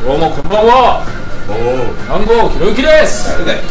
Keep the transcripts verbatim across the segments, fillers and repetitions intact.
どうもこんばんは。南郷ひろゆきです。 誰だよ。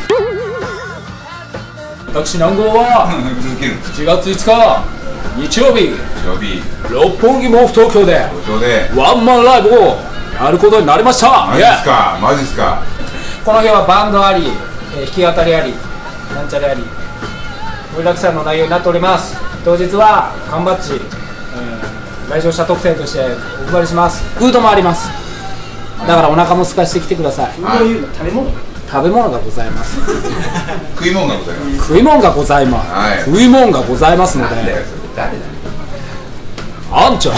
私南郷は続けるしちがついつか日曜日、 日曜日、 六本木モフ東京で東京でワンマンライブをやることになりました。 マジっすか、マジっすか。 この日はバンドあり、えー、弾き語りあり、なんちゃらあり、盛りだくさんの内容になっております。当日は缶バッジ、えー、来場者特典としてお配りします。フードもあります。だからお腹も空かしてきてください。 フードいうの食べ物？ 食べ物がございます。 食い物がございます。 食い物がございます。はい、食い物がございますので。 誰だよそれ、誰だよ。 あんちゃん。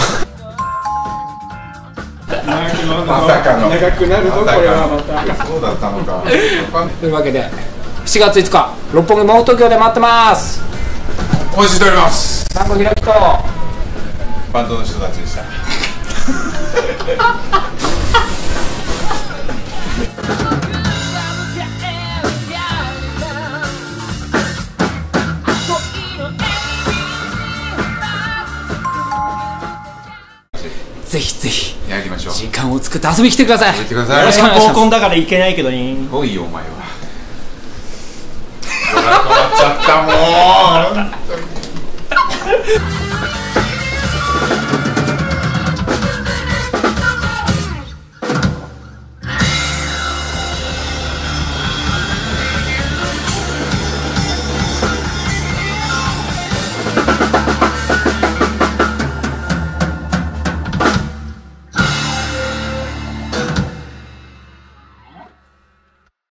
まさかの長くなるぞこれはまた。 そうだったのか。 というわけでしちがついつか六本木モフ東京で待ってます。 お待ちしております。 南郷ひろゆきとバンドの人たちでした。 ぜひぜひやりましょう。 時間を作って遊びに来てください。 やってください。 よろしくお願いします。 合コンだから行けないけどね。 すごいよお前は。ほら変わっちゃったもう。